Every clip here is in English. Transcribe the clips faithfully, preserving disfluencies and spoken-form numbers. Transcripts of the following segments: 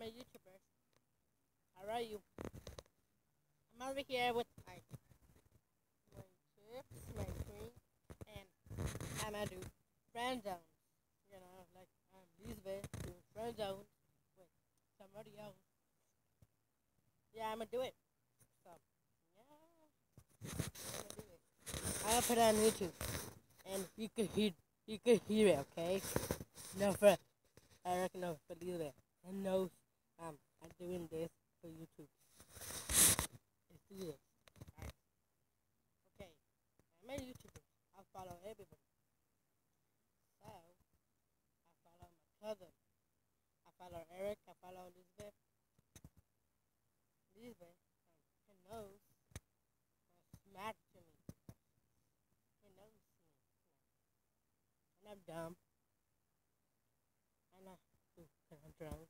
a YouTuber. How are you? I'm over here with my my chips, my drink, and I'm gonna do friend zones. You know, like I'm Lisbeth doing friend zones with somebody else. Yeah, I'm gonna do it. So yeah, I'm gonna do it. I'm gonna put it on YouTube, and you could hear you could hear it. Okay? No, for I reckon no for Lisbeth. And knows um I'm doing this for YouTube. Let's do this. Alright. Okay. I'm a YouTuber. I follow everybody. So I follow my cousin. I follow Eric. I follow Elizabeth. Elizabeth. Um, he knows. Uh, smack to me. He knows me. And I'm dumb. And I do. And I'm drunk.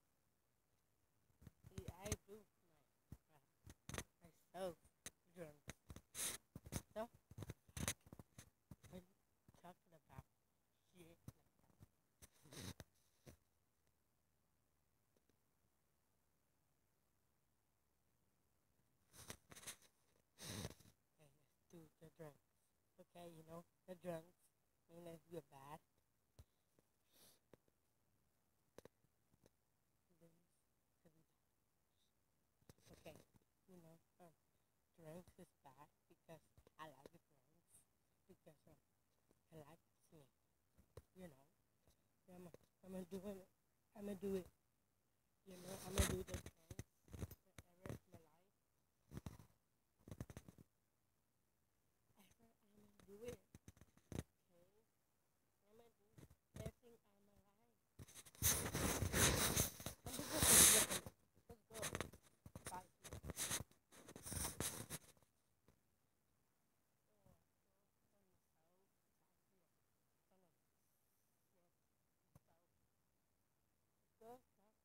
See, I do my, my myself drunk. So what are you talking about? Shit. Okay, let's do the drunk. Okay, you know, the drunks mean that you're bad. Okay, you know, um, drunks is bad because I like the drunks because um, I like me, you know. I'm gonna I'm gonna do it. I'm gonna do it. You know, I'm gonna do the drunks forever in my life. Ever, I'm gonna do it. Okay, I'm gonna do everything on my life. I'm just gonna let's go. Five minutes. Go.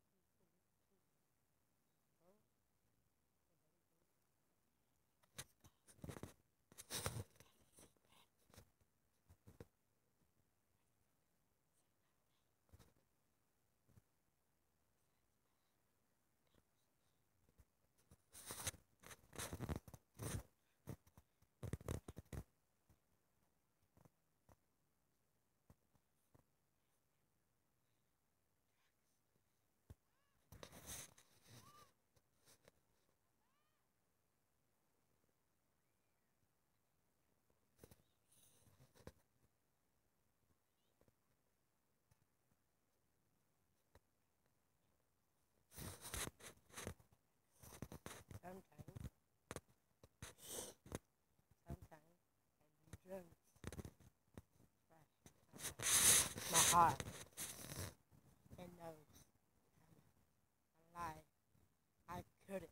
Sometimes, sometimes I do drugs. Right. My heart and knows I'm a lie. I couldn't.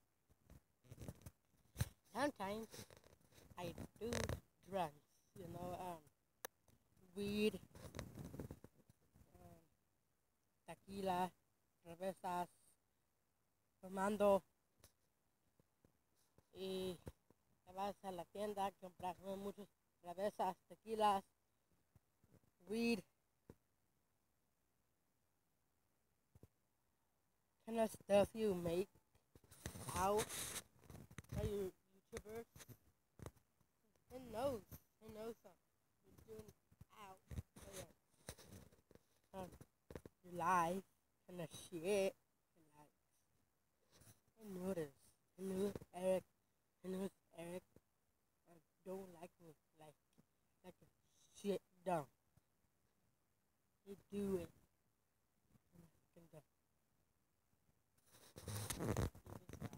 Sometimes I do drugs. You know, um, weed, um, tequila, cervezas, tomando y te vas a la tienda, compras muchas cervezas, tequilas, weed, kind of stuff you make out. Are you YouTubers? Who knows? Who knows something? You're doing out. Oh, yeah. Um, your life kind of shit. And like, I knew this. I knew Eric. I knew Eric uh, don't like me like like a shit dumb. He do it. And I fucking dumb. He this guy.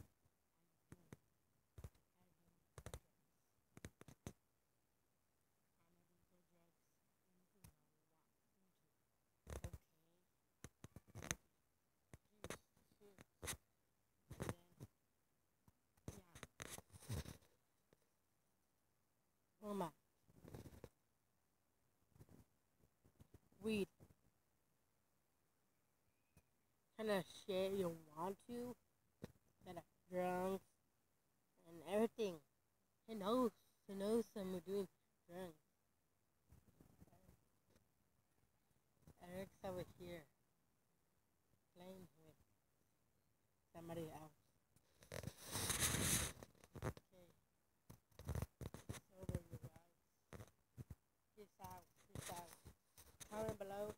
Oh my, weed, kind of shit you want to, kind of drunk and everything. He knows, he knows I'm doing drunk. Eric's over here playing with. somebody else. Okay, it's over, you guys. Peace out. Peace out. Comment below.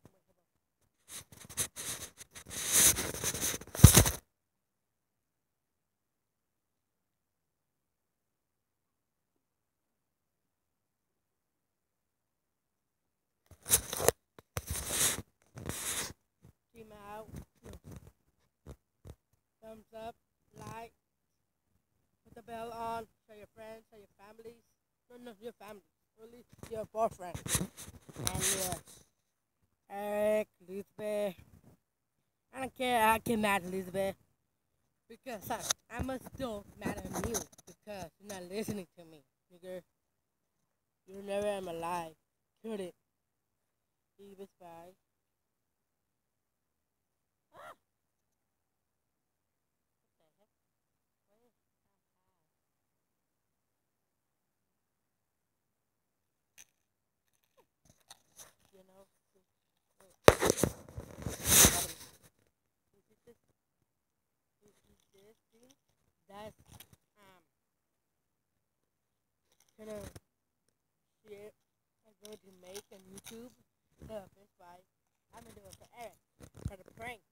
Team out. Thumbs up. Like. Put the bell on. Show your friends. Show your families. No, no, your family. Only your boyfriend. And your Eric, Elizabeth. I don't care. I get mad, Elizabeth. Because I, I'm still mad at you. Because you're not listening to me, nigga. You're never am alive. Could it? Leave us by. Ah! What the heck? Why is that high? You know? Wait. Is it this? Is it this thing? That's, um, kind of shit I'm going to make on YouTube. So, that's why I'm gonna do it for Eric. For the prank.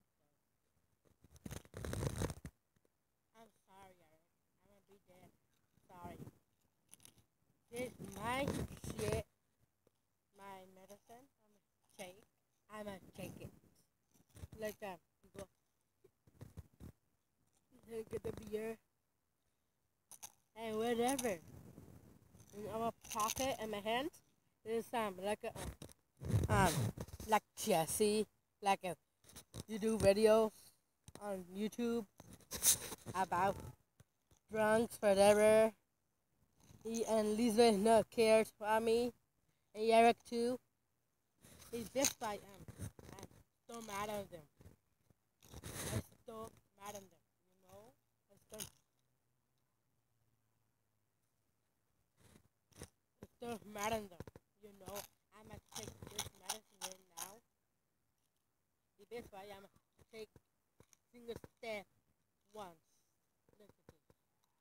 I'm sorry, Eric. I'm gonna be dead. Sorry. This is my shit. My medicine. I'm gonna take. I'm gonna take it. Like that. You go. You get the beer. And whatever. In my pocket and my hand. This um like a um, um like Jesse. Like a you do videos on YouTube about drunks, whatever. He and Lisa no cares for me. And Eric too. He's just like um I'm still mad at them. I'm still mad at them, you know? I'm still, I'm still mad at them. You know, I'm gonna take this medicine right now. This why I'm gonna take single step once. Look at this.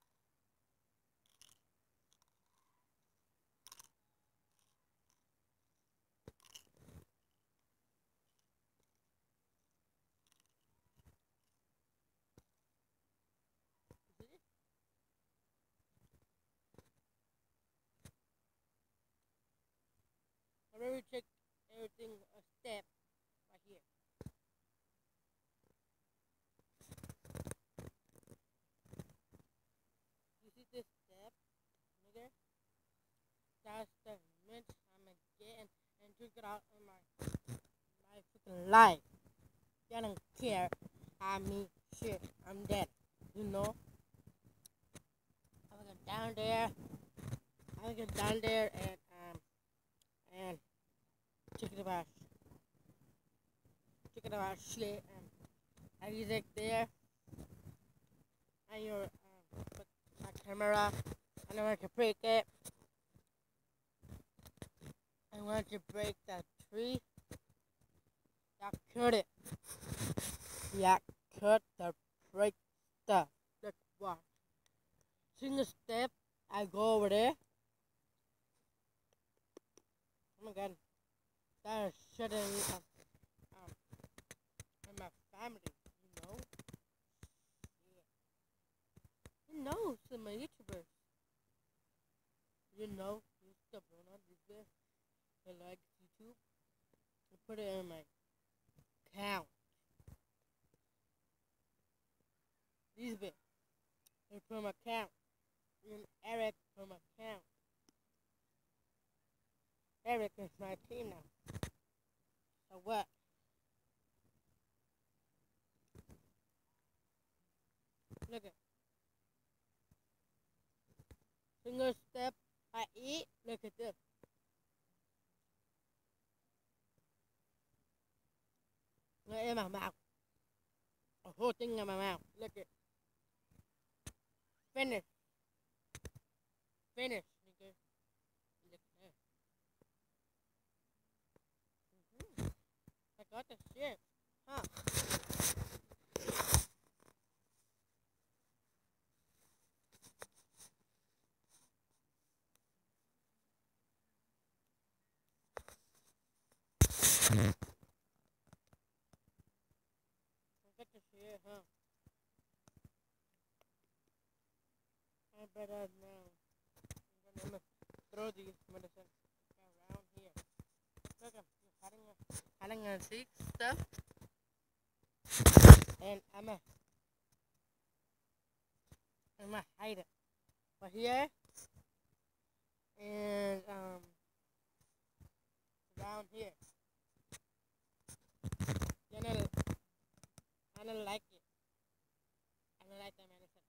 You see? I already check everything a step right here. You see this step, nigga? That's the mint I'm gonna get and, and drink it out in my my freaking life. I don't care. I mean, shit, I'm dead. You know? I'm gonna go down there. I'm gonna go down there and um and check it about check it about shit and I use it there and your um put my camera and I want to break it. I want to break that tree. I cut it. Yeah, cut the break stuff. That's what. Single step, I go over there. Oh my god, that is shutting um, um, in my family, you know? Yeah. You know, some of my YouTubers. You know, you stuff on on this bit. I like YouTube. I put it in my account. This bit. I put my account. And Eric from account. Eric is my team now. So what? Look at single step I eat. Look at this. Look in my mouth. A whole thing in my mouth. Look at finish. Finish, nigga. Look at that. Mm-hmm. I got the shit. Huh? here, huh? I better now. I'm gonna throw these medicine around here. Look, I'm hiding a, hiding a sick stuff, and I'm gonna, I'm gonna hide it. But here, and um, around here. You know, I don't like it. I don't like the medicine.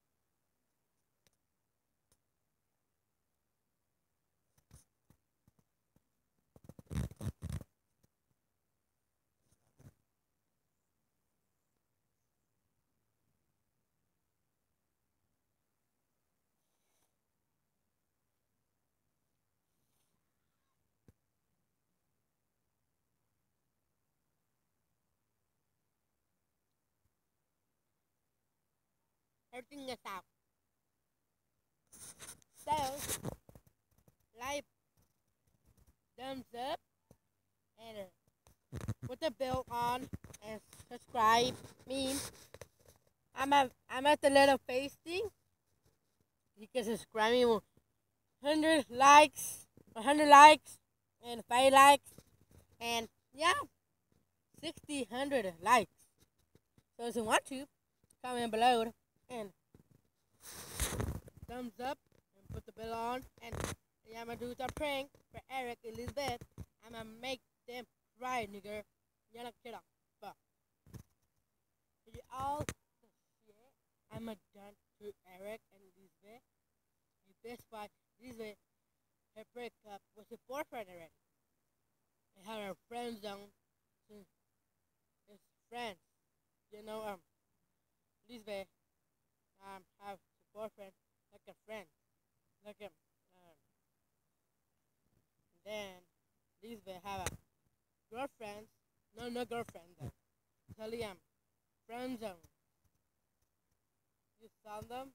Everything is out. So, like, thumbs up, and uh, put the bell on, and subscribe me. I'm at, I'm at the little face thing. You can subscribe me with one hundred likes, one hundred likes, and five likes, and yeah, sixty, one hundred likes. So if you want to, comment below, and thumbs up, and put the bell on, and yeah, I'm gonna do some prank for Eric and Elizabeth. I'm gonna make them cry, nigga. You're not kidding. But you all shit, I'm a done to Eric and Elizabeth. And that's why Elizabeth her breakup with her boyfriend already. And had her friend zone since it's friends. You know, um, Elizabeth um have a boyfriend like a friend, like a um. Then Elizabeth have a girlfriend. No, no girlfriend though. Totally um friend zone. You saw them?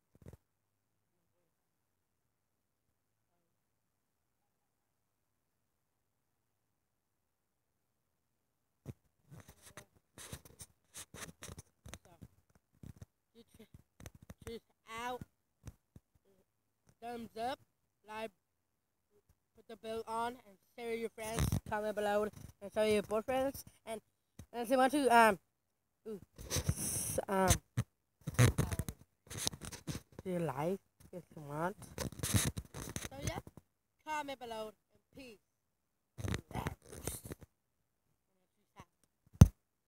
So you ch- choose out, thumbs up, like, put the bell on, and share your friends. Comment below and show your boyfriends. And and if you want to um, ooh, um, um, do you like if you want. So yeah, comment below and peace.